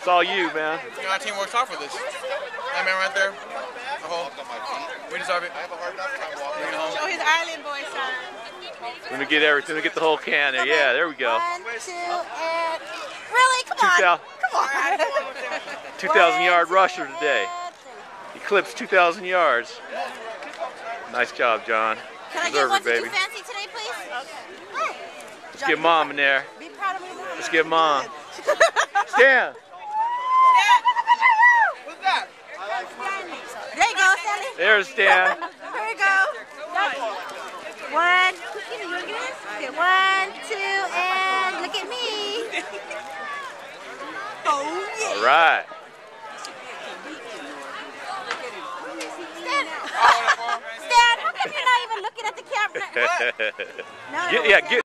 It's all you, man. Our team works hard for this. That man right there. We deserve it. Bring it home. Show his Island Boy sign. Let me get everything. Let me get the whole can there. Yeah, there we go. 1, 2, and really? Come on. Come on. 2,000-yard rusher today. Eclipsed 2,000 yards. Nice job, John. Can I get one to do fancy today, please? Okay. Let's get Mom in there. Be proud of me. Let's get Mom. Stan. What's that? There you go, Sally. There's Stan. Here you go. 1, okay, 1, 2, and look at me. Oh, yeah. All right. Stan, how come you're not even looking at the camera? What? No, Yeah, get